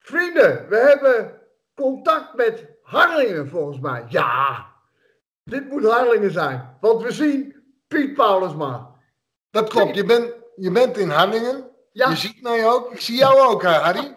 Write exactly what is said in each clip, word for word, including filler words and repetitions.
Vrienden, we hebben contact met Harlingen volgens mij. Ja, dit moet Harlingen zijn. Want we zien Piet Paulusma. Dat klopt, je bent, je bent in Harlingen. Ja. Je ziet mij ook. Ik zie jou ook, Harry.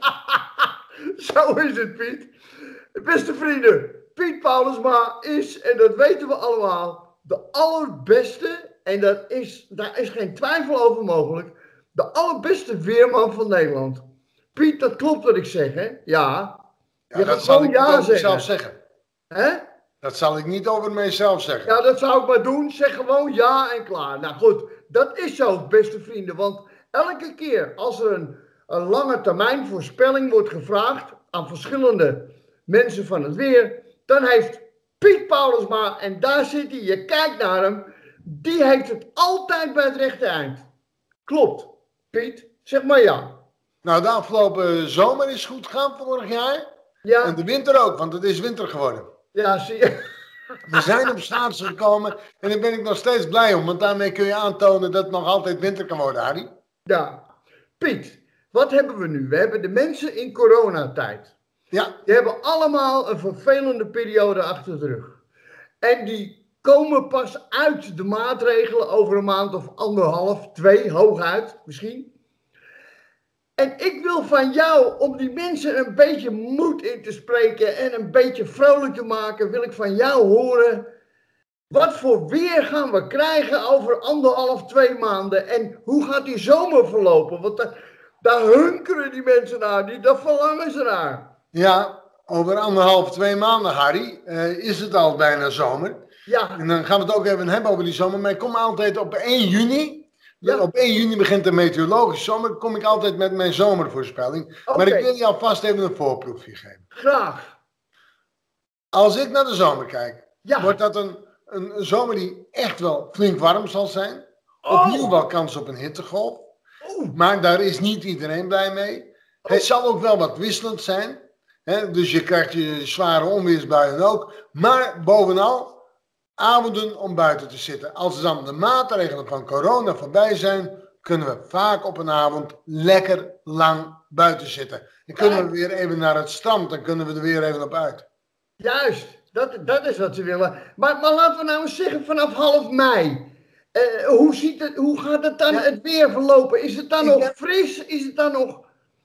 Zo is het, Piet. Beste vrienden, Piet Paulusma is, en dat weten we allemaal, de allerbeste, en dat is, daar is geen twijfel over mogelijk, de allerbeste weerman van Nederland. Piet, dat klopt wat ik zeg, hè? Ja. Ja, je dat gaat zal gewoon ik niet ja over zeggen. mezelf zeggen. Hè? Dat zal ik niet over mijzelf zeggen. Ja, dat zou ik maar doen. Zeg gewoon ja en klaar. Nou goed, dat is zo, beste vrienden. Want elke keer als er een, een lange termijn voorspelling wordt gevraagd aan verschillende mensen van het weer, dan heeft Piet Paulusma, en daar zit hij, je kijkt naar hem, die heeft het altijd bij het rechte eind. Klopt. Piet, zeg maar ja. Nou, de afgelopen zomer is goed gegaan vorig jaar. Ja, En de winter ook, want het is winter geworden. ja, zie je. We zijn op schaatsen gekomen en daar ben ik nog steeds blij om. Want daarmee kun je aantonen dat het nog altijd winter kan worden, Harry. Ja. Piet, wat hebben we nu? We hebben de mensen in coronatijd. Ja, Die hebben allemaal een vervelende periode achter de rug. En die komen pas uit de maatregelen over een maand of anderhalf, twee, hooguit misschien. En ik wil van jou, om die mensen een beetje moed in te spreken en een beetje vrolijk te maken, wil ik van jou horen, wat voor weer gaan we krijgen over anderhalf, twee maanden? En hoe gaat die zomer verlopen? Want daar, daar hunkeren die mensen naar, die, daar verlangen ze naar. ja, over anderhalf, twee maanden, Harry, uh, is het al bijna zomer. Ja, En dan gaan we het ook even hebben over die zomer. Maar ik kom altijd op één juni. Ja. Op één juni begint de meteorologische zomer. Kom ik altijd met mijn zomervoorspelling. Oké. Maar ik wil je alvast even een voorproefje geven. graag. Als ik naar de zomer kijk, Ja. wordt dat een, een, een zomer die echt wel flink warm zal zijn. Oh. Opnieuw wel kans op een hittegolf. Oeh. Maar daar is niet iedereen blij mee. Het zal ook wel wat wisselend zijn. Hè? Dus je krijgt je zware onweersbuien ook. Maar bovenal, avonden om buiten te zitten. Als dan de maatregelen van corona voorbij zijn, kunnen we vaak op een avond lekker lang buiten zitten. Dan kunnen we weer even naar het strand. Dan kunnen we er weer even op uit. Juist, dat, dat is wat ze willen. Maar, maar laten we nou eens zeggen, vanaf half mei. eh, hoe, ziet het, hoe gaat het dan Ja. het weer verlopen? Is het dan Ik nog ben- fris? Is het dan nog...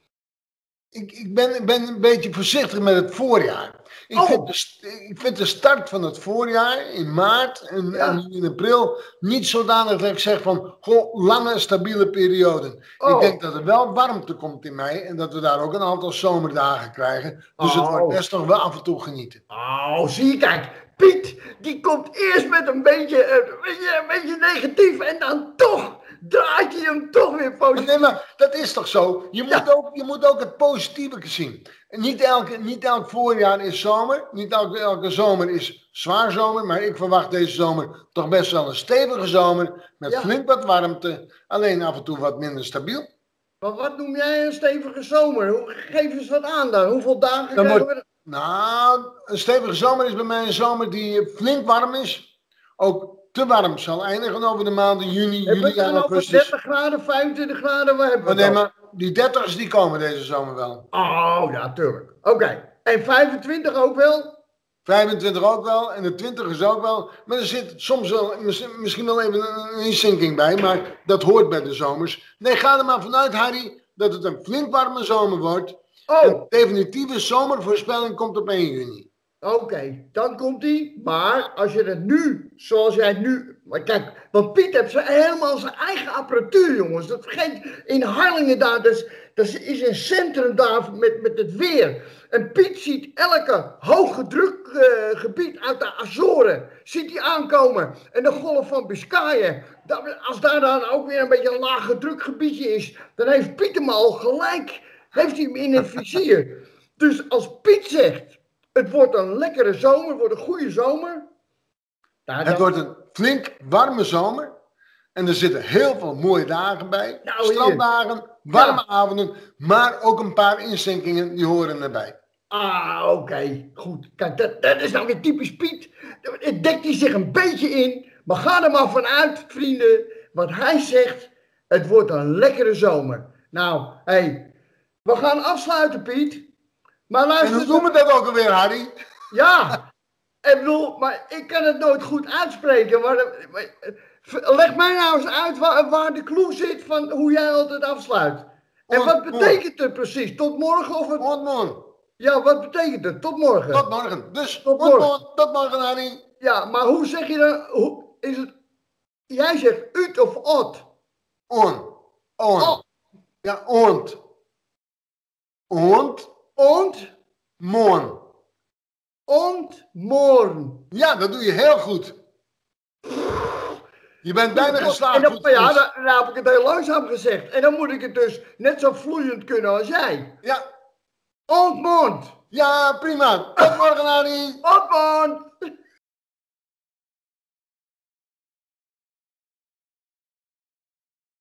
Ik, ik, ben, ik ben een beetje voorzichtig met het voorjaar. Ik, Oh. vind de, st- ik vind de start van het voorjaar in maart en, Ja. en in april niet zodanig dat ik zeg van goh, lange stabiele perioden. Oh. Ik denk dat er wel warmte komt in mei en dat we daar ook een aantal zomerdagen krijgen. Dus het Oh. wordt best nog wel af en toe genieten. Oh, zie je, kijk. Piet, die komt eerst met een beetje, eh, een beetje, een beetje negatief en dan toch draait hij hem toch weer Maar positief. nee, maar dat is toch zo? Je moet, Ja. ook, je moet ook het positieve zien. En niet, elke, niet elk voorjaar is zomer. Niet elke, elke zomer is zwaar zomer. Maar ik verwacht deze zomer toch best wel een stevige zomer. Met Ja. flink wat warmte. Alleen af en toe wat minder stabiel. Maar wat noem jij een stevige zomer? Hoe- Geef eens wat aan dan. Hoeveel dagen Dan krijgen wordt- we... Nou, een stevige zomer is bij mij een zomer die flink warm is. Ook te warm zal eindigen over de maanden juni, Hebben we juli het dan en over augustus. dertig graden, vijfentwintig graden? Waar hebben we Maar nee, het dan? maar die dertigers die komen deze zomer wel. Oh, ja, tuurlijk. Oké. En vijfentwintig ook wel? vijfentwintig ook wel en de twintig is ook wel. Maar er zit soms wel misschien misschien wel even een inzinking bij, maar dat hoort bij de zomers. Nee, ga er maar vanuit, Harry, dat het een flink warme zomer wordt. Oh, Een definitieve zomervoorspelling komt op één juni. oké. Dan komt die. Maar als je het nu, zoals jij het nu... Maar kijk, want Piet heeft ze helemaal zijn eigen apparatuur, jongens. Dat vergeet in Harlingen daar. Dus, dat is een centrum daar met, met het weer. En Piet ziet elke hoge drukgebied uit de Azoren ziet hij aankomen. En de golf van Biscayen. Dat- Als daar dan ook weer een beetje een lage drukgebiedje is, dan heeft Piet hem al gelijk. Heeft hij hem in het vizier. Dus als Piet zegt, het wordt een lekkere zomer, het wordt een goede zomer. Nou, Het dan- wordt een flink warme zomer. En er zitten heel veel mooie dagen bij. Nou, hier. Stranddagen, warme Ja. avonden, maar ook een paar inzinkingen die horen erbij. Ah, oké. Goed. Kijk, dat, dat is nou weer typisch Piet. Het dekt hij zich een beetje in. Maar ga er maar vanuit, vrienden. Wat hij zegt, het wordt een lekkere zomer. Nou, hé. Hey, we gaan afsluiten, Piet. Maar En luister, hoe doen we dat ook alweer, Harry? ja, ik bedoel, maar ik kan het nooit goed uitspreken. Maar, maar, leg mij nou eens uit waar, waar de clue zit van hoe jij altijd afsluit. En wat betekent het precies? Tot morgen of het... Tot morgen. Ja, wat betekent het? Tot morgen. Tot morgen. Dus, Tot tot morgen. morgen. Tot morgen, Harry. Ja, maar hoe zeg je dan... Hoe, is het... Jij zegt ut of ot? On. On. Oh. Ja, ont. Ont. Ont. Moon. Ont. Morgen. Ja, dat doe je heel goed. Je bent bijna geslaagd. En dan, ja, dan, dan heb ik het heel langzaam gezegd. En dan moet ik het dus net zo vloeiend kunnen als jij. Ja. Ontmond. Ja, prima. Tot morgen, Harry. Ontmond.